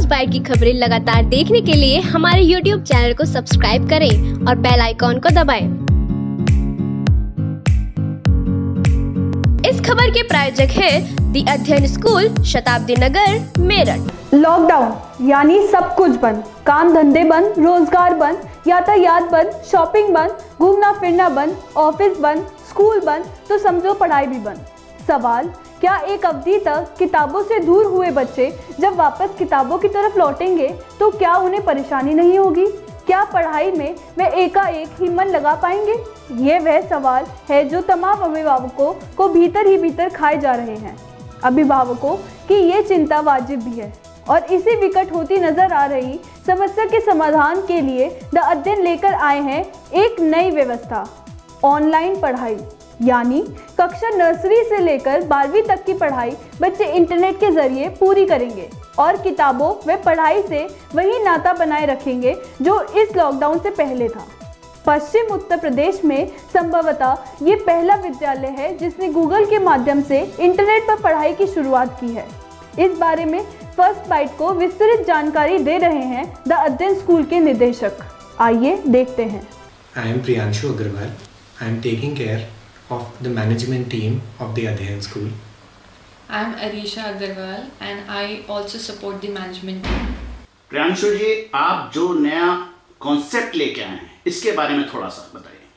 Bite की खबरें लगातार देखने के लिए हमारे YouTube चैनल को सब्सक्राइब करें और बेल आइकॉन को दबाएं। इस खबर के प्रायोजक है दी अध्ययन स्कूल, शताब्दी नगर, मेरठ। लॉकडाउन यानी सब कुछ बंद, काम धंधे बंद, रोजगार बंद, यातायात बंद, शॉपिंग बंद, घूमना फिरना बंद, ऑफिस बंद, स्कूल बंद, तो समझो पढ़ाई भी बंद। सवाल, क्या एक अवधि तक किताबों से दूर हुए बच्चे जब वापस किताबों की तरफ लौटेंगे तो क्या उन्हें परेशानी नहीं होगी? क्या पढ़ाई में वे एकाएक ही मन लगा पाएंगे? ये वह सवाल है जो तमाम अभिभावकों को भीतर ही भीतर खाए जा रहे हैं। अभिभावकों की ये चिंता वाजिब भी है और इसी विकट होती नजर आ रही समस्या के समाधान के लिए द अध्ययन लेकर आए हैं एक नई व्यवस्था, ऑनलाइन पढ़ाई। यानी कक्षा नर्सरी से लेकर 12वीं तक की पढ़ाई बच्चे इंटरनेट के जरिए पूरी करेंगे और किताबों व पढ़ाई से वही नाता बनाए रखेंगे जो इस लॉकडाउन से पहले था। पश्चिम उत्तर प्रदेश में संभवतः ये पहला विद्यालय है जिसने गूगल के माध्यम से इंटरनेट पर पढ़ाई की शुरुआत की है। इस बारे में फर्स्ट बाइट को विस्तृत जानकारी दे रहे हैं द अध्ययन स्कूल के निदेशक। आइए देखते हैं। I am Priyanshu Agarwal. I am taking care of the management team of the Adhyayan School. I am Arisha Agarwal and I also support the management team. Priyanshu जी, आप जो नया कॉन्सेप्ट लेके आए हैं इसके बारे में थोड़ा सा बताइए।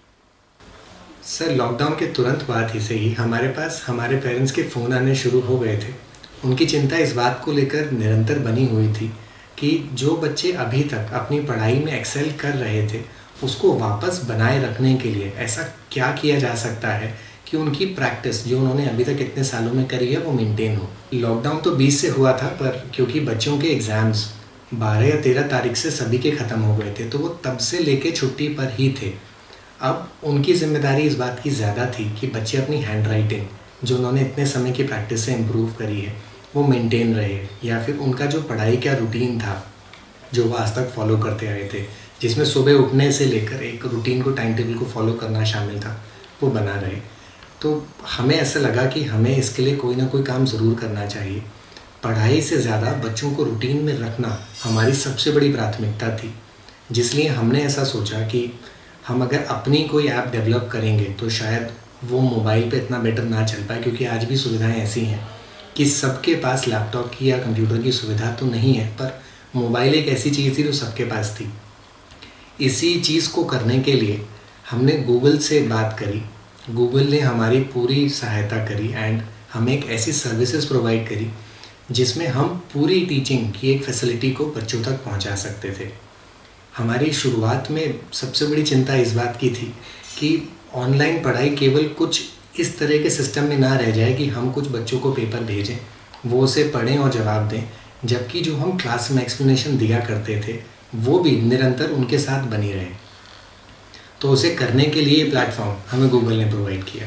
सर, लॉकडाउन के तुरंत बाद ही से ही हमारे पास हमारे पेरेंट्स के फ़ोन आने शुरू हो गए थे। उनकी चिंता इस बात को लेकर निरंतर बनी हुई थी कि जो बच्चे अभी तक अपनी पढ़ाई में एक्सेल कर रहे थे उसको वापस बनाए रखने के लिए ऐसा क्या किया जा सकता है कि उनकी प्रैक्टिस जो उन्होंने अभी तक इतने सालों में करी है वो मेंटेन हो। लॉकडाउन तो 20 से हुआ था, पर क्योंकि बच्चों के एग्ज़ाम्स 12 या 13 तारीख से सभी के ख़त्म हो गए थे तो वो तब से लेके छुट्टी पर ही थे। अब उनकी जिम्मेदारी इस बात की ज़्यादा थी कि बच्चे अपनी हैंड राइटिंग जो उन्होंने इतने समय की प्रैक्टिस से इम्प्रूव करी है वो मेंटेन रहे, या फिर उनका जो पढ़ाई का रूटीन था जो वो आज तक फॉलो करते आए थे, जिसमें सुबह उठने से लेकर एक रूटीन को, टाइम टेबल को फॉलो करना शामिल था, वो बना रहे। तो हमें ऐसा लगा कि हमें इसके लिए कोई ना कोई काम ज़रूर करना चाहिए। पढ़ाई से ज़्यादा बच्चों को रूटीन में रखना हमारी सबसे बड़ी प्राथमिकता थी, जिसलिए हमने ऐसा सोचा कि हम अगर अपनी कोई ऐप डेवलप करेंगे तो शायद वो मोबाइल पे इतना बेटर ना चल पाए, क्योंकि आज भी सुविधाएं ऐसी हैं कि सबके पास लैपटॉप की या कंप्यूटर की सुविधा तो नहीं है, पर मोबाइल एक ऐसी चीज़ थी जो सबके पास थी। इसी चीज़ को करने के लिए हमने गूगल से बात करी। गूगल ने हमारी पूरी सहायता करी एंड हमें एक ऐसी सर्विसेज प्रोवाइड करी जिसमें हम पूरी टीचिंग की एक फैसिलिटी को बच्चों तक पहुंचा सकते थे। हमारी शुरुआत में सबसे बड़ी चिंता इस बात की थी कि ऑनलाइन पढ़ाई केवल कुछ इस तरह के सिस्टम में ना रह जाए कि हम कुछ बच्चों को पेपर भेजें, वो उसे पढ़ें और जवाब दें, जबकि जो हम क्लास में एक्सप्लेनेशन दिया करते थे वो भी निरंतर उनके साथ बनी रहे। तो उसे करने के लिए प्लेटफॉर्म हमें गूगल ने प्रोवाइड किया।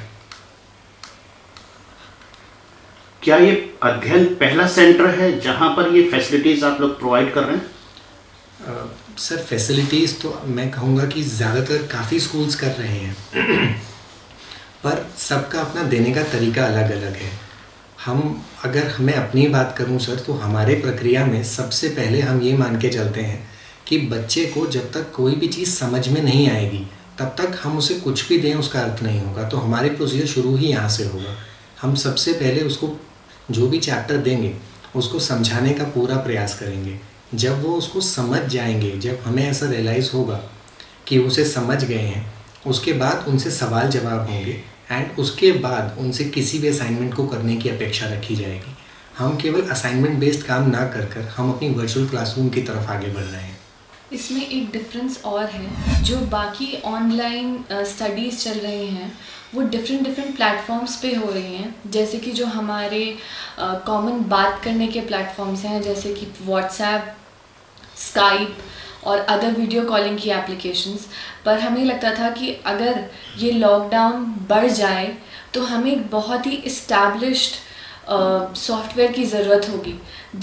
क्या ये अध्ययन पहला सेंटर है जहां पर ये फैसिलिटीज़ आप लोग प्रोवाइड कर रहे हैं? सर, फैसिलिटीज़ तो मैं कहूँगा कि ज़्यादातर काफ़ी स्कूल्स कर रहे हैं पर सबका अपना देने का तरीका अलग अलग है। अगर मैं अपनी बात करूं सर, तो हमारे प्रक्रिया में सबसे पहले हम ये मान के चलते हैं कि बच्चे को जब तक कोई भी चीज़ समझ में नहीं आएगी तब तक हम उसे कुछ भी दें उसका अर्थ नहीं होगा। तो हमारे प्रोसीजर शुरू ही यहाँ से होगा। हम सबसे पहले उसको जो भी चैप्टर देंगे उसको समझाने का पूरा प्रयास करेंगे। जब वो उसको समझ जाएंगे, जब हमें ऐसा रियलाइज़ होगा कि उसे समझ गए हैं, उसके बाद उनसे सवाल जवाब होंगे एंड उसके बाद उनसे किसी भी असाइनमेंट को करने की अपेक्षा रखी जाएगी। हम केवल असाइनमेंट बेस्ड काम ना कर हम अपनी वर्चुअल क्लासरूम की तरफ आगे बढ़ रहे हैं। इसमें एक डिफरेंस और है, जो बाकी ऑनलाइन स्टडीज़ चल रही हैं वो डिफरेंट प्लेटफॉर्म्स पे हो रही हैं। जैसे कि जो हमारे कॉमन बात करने के प्लेटफॉर्म्स हैं, जैसे कि व्हाट्सएप, स्काइप और अदर वीडियो कॉलिंग की एप्लीकेशंस। पर हमें लगता था कि अगर ये लॉकडाउन बढ़ जाए तो हमें एक बहुत ही इस्टेब्लिश्ड सॉफ्टवेयर की ज़रूरत होगी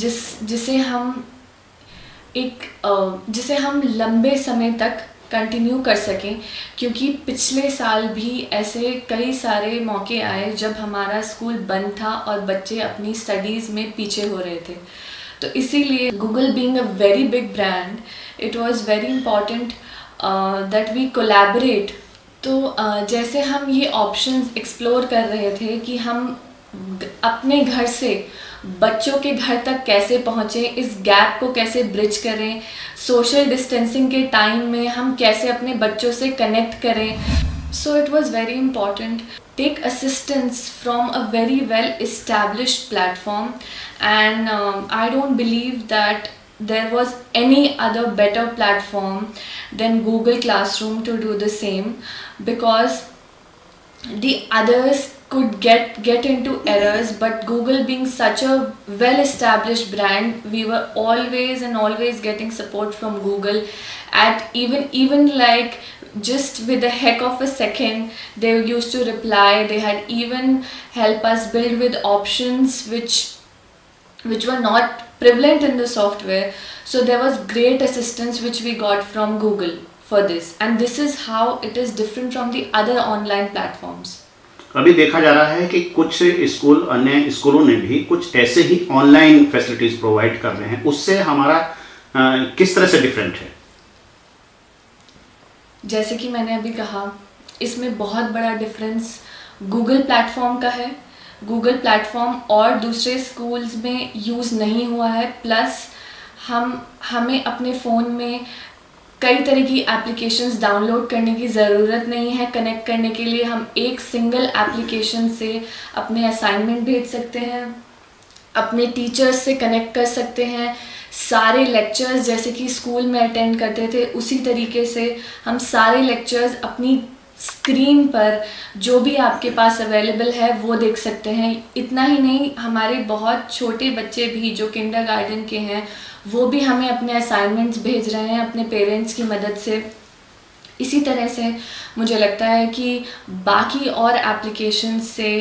जिसे हम लंबे समय तक कंटिन्यू कर सकें, क्योंकि पिछले साल भी ऐसे कई सारे मौके आए जब हमारा स्कूल बंद था और बच्चे अपनी स्टडीज़ में पीछे हो रहे थे। तो इसीलिए Google being a very big brand, it was very important that we collaborate. तो जैसे हम ये ऑप्शंस एक्सप्लोर कर रहे थे कि हम अपने घर से बच्चों के घर तक कैसे पहुँचें, इस गैप को कैसे ब्रिज करें, सोशल डिस्टेंसिंग के टाइम में हम कैसे अपने बच्चों से कनेक्ट करें। So it was very important take assistance from a very well established platform, and I don't believe that there was any other better platform than Google Classroom to do the same, because the others could get into errors, but Google being such a well established brand, we were always getting support from Google at even like just with a heck of a second they used to reply. They had even help us build with options which were not prevalent in the software. So there was great assistance which we got from Google for this, and this is how it is different from the other online platforms. अभी देखा जा रहा है कि कुछ school, अन्य स्कूलों ने भी कुछ ऐसे ही ऑनलाइन फैसिलिटीज प्रोवाइड कर रहे हैं, उससे हमारा किस तरह से डिफरेंट है? जैसे कि मैंने अभी कहा, इसमें बहुत बड़ा डिफरेंस गूगल प्लेटफॉर्म का है। गूगल प्लेटफॉर्म और दूसरे स्कूल्स में यूज़ नहीं हुआ है, प्लस हमें अपने फ़ोन में कई तरह की एप्लीकेशंस डाउनलोड करने की ज़रूरत नहीं है। कनेक्ट करने के लिए हम एक सिंगल एप्लीकेशन से अपने असाइनमेंट भेज सकते हैं, अपने टीचर्स से कनेक्ट कर सकते हैं, सारे लेक्चर्स जैसे कि स्कूल में अटेंड करते थे उसी तरीके से हम सारे लेक्चर्स अपनी स्क्रीन पर जो भी आपके पास अवेलेबल है वो देख सकते हैं। इतना ही नहीं, हमारे बहुत छोटे बच्चे भी जो किंडरगार्टन के हैं वो भी हमें अपने असाइनमेंट्स भेज रहे हैं अपने पेरेंट्स की मदद से। इसी तरह से मुझे लगता है कि बाकी और एप्लीकेशंस से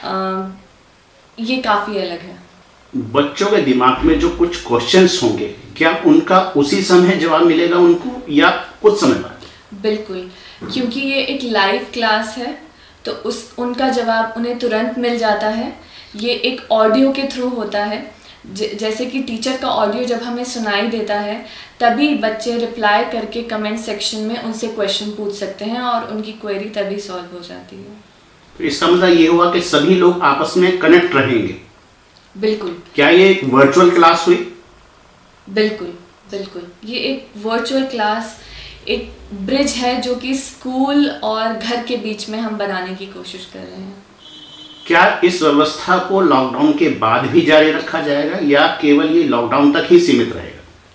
ये काफ़ी अलग है। बच्चों के दिमाग में जो कुछ क्वेश्चंस होंगे, क्या उनका उसी समय जवाब मिलेगा उनको या कुछ समय बाद? बिल्कुल, क्योंकि ये एक लाइव क्लास है तो उनका जवाब उन्हें तुरंत मिल जाता है। ये एक ऑडियो के थ्रू होता है, जैसे कि टीचर का ऑडियो जब हमें सुनाई देता है तभी बच्चे रिप्लाई करके कमेंट सेक्शन में उनसे क्वेश्चन पूछ सकते हैं और उनकी क्वेरी तभी सॉल्व हो जाती है। तो इसका मतलब ये हुआ कि सभी लोग आपस में कनेक्ट रहेंगे। बिल्कुल। क्या ये एक वर्चुअल क्लास हुई? बिल्कुल बिल्कुल, ये एक वर्चुअल क्लास, एक ब्रिज है जो कि स्कूल और घर के बीच में हम बनाने की कोशिश कर रहे हैं। क्या इस व्यवस्था को लॉकडाउन के बाद भी जारी रखा जाएगा या केवल ये लॉकडाउन तक ही सीमित रहेगा?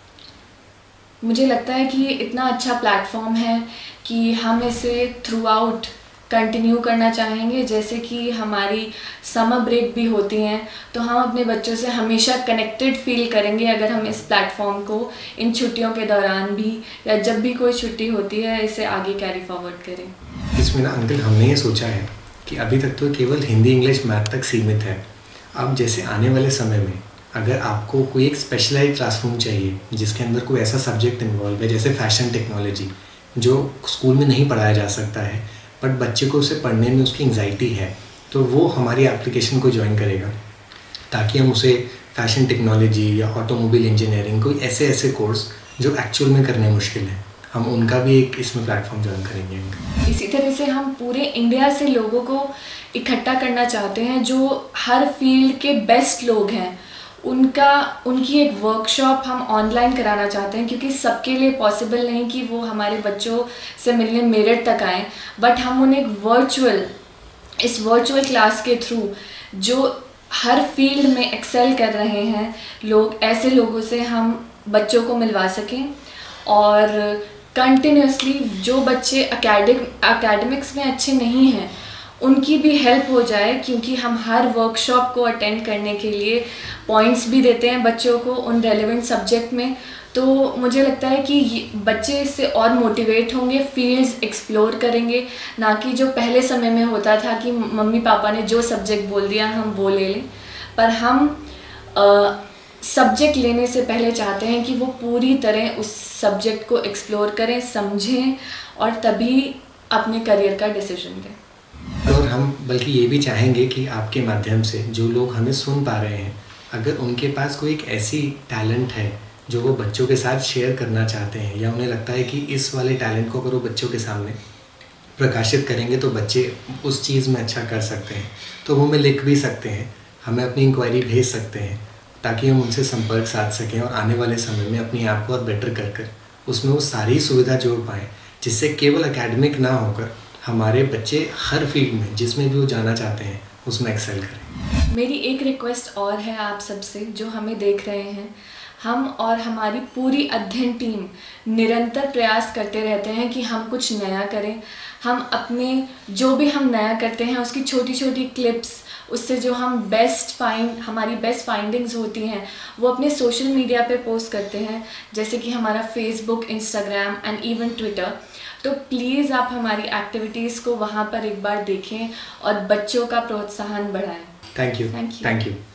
मुझे लगता है कि ये इतना अच्छा प्लेटफॉर्म है कि हम इसे थ्रू आउट कंटिन्यू करना चाहेंगे। जैसे कि हमारी समर ब्रेक भी होती हैं तो हम अपने बच्चों से हमेशा कनेक्टेड फील करेंगे अगर हम इस प्लेटफॉर्म को इन छुट्टियों के दौरान भी या जब भी कोई छुट्टी होती है इसे आगे कैरी फॉरवर्ड करें। इसमें ना अंकल, हमने ये सोचा है कि अभी तक तो केवल हिंदी, इंग्लिश, मैथ तक सीमित है। अब जैसे आने वाले समय में अगर आपको कोई एक स्पेशलाइज्ड क्लासरूम चाहिए जिसके अंदर कोई ऐसा सब्जेक्ट इन्वॉल्व है जैसे फैशन टेक्नोलॉजी, जो स्कूल में नहीं पढ़ाया जा सकता है बट बच्चे को उसे पढ़ने में उसकी एंग्जाइटी है, तो वो हमारी एप्लीकेशन को ज्वाइन करेगा ताकि हम उसे फैशन टेक्नोलॉजी या ऑटोमोबाइल इंजीनियरिंग, कोई ऐसे कोर्स जो एक्चुअल में करने मुश्किल है, हम उनका भी एक इसमें प्लेटफॉर्म ज्वाइन करेंगे। इसी तरह से हम पूरे इंडिया से लोगों को इकट्ठा करना चाहते हैं जो हर फील्ड के बेस्ट लोग हैं, उनकी एक वर्कशॉप हम ऑनलाइन कराना चाहते हैं, क्योंकि सबके लिए पॉसिबल नहीं कि वो हमारे बच्चों से मिलने मेरठ तक आएँ, बट हम उन्हें इस वर्चुअल क्लास के थ्रू जो हर फील्ड में एक्सेल कर रहे हैं लोग, ऐसे लोगों से हम बच्चों को मिलवा सकें और कंटिन्यूसली जो बच्चे एकेडमिक्स में अच्छे नहीं हैं उनकी भी हेल्प हो जाए, क्योंकि हम हर वर्कशॉप को अटेंड करने के लिए पॉइंट्स भी देते हैं बच्चों को उन रेलेवेंट सब्जेक्ट में। तो मुझे लगता है कि बच्चे इससे और मोटिवेट होंगे, फील्ड्स एक्सप्लोर करेंगे, ना कि जो पहले समय में होता था कि मम्मी पापा ने जो सब्जेक्ट बोल दिया हम वो ले लें। पर हम सब्जेक्ट लेने से पहले चाहते हैं कि वो पूरी तरह उस सब्जेक्ट को एक्सप्लोर करें, समझें और तभी अपने करियर का डिसीजन दें। और हम बल्कि ये भी चाहेंगे कि आपके माध्यम से जो लोग हमें सुन पा रहे हैं, अगर उनके पास कोई एक ऐसी टैलेंट है जो वो बच्चों के साथ शेयर करना चाहते हैं, या उन्हें लगता है कि इस वाले टैलेंट को अगर वो बच्चों के सामने प्रकाशित करेंगे तो बच्चे उस चीज़ में अच्छा कर सकते हैं, तो वो हमें लिख भी सकते हैं, हमें अपनी इंक्वायरी भेज सकते हैं, ताकि हम उनसे संपर्क साध सकें और आने वाले समय में अपनी ऐप को और बेटर कर उसमें वो सारी सुविधा जोड़ पाएँ, जिससे केवल एकेडमिक ना होकर हमारे बच्चे हर फील्ड में जिसमें भी वो जाना चाहते हैं उसमें एक्सेल करें। मेरी एक रिक्वेस्ट और है आप सबसे जो हमें देख रहे हैं, हम और हमारी पूरी अध्ययन टीम निरंतर प्रयास करते रहते हैं कि हम कुछ नया करें। हम अपने जो भी हम नया करते हैं उसकी छोटी छोटी क्लिप्स, उससे जो हम हमारी बेस्ट फाइंडिंग्स होती हैं वो अपने सोशल मीडिया पे पोस्ट करते हैं, जैसे कि हमारा Facebook, Instagram and even Twitter. तो प्लीज़ आप हमारी एक्टिविटीज़ को वहाँ पर एक बार देखें और बच्चों का प्रोत्साहन बढ़ाएं। Thank you.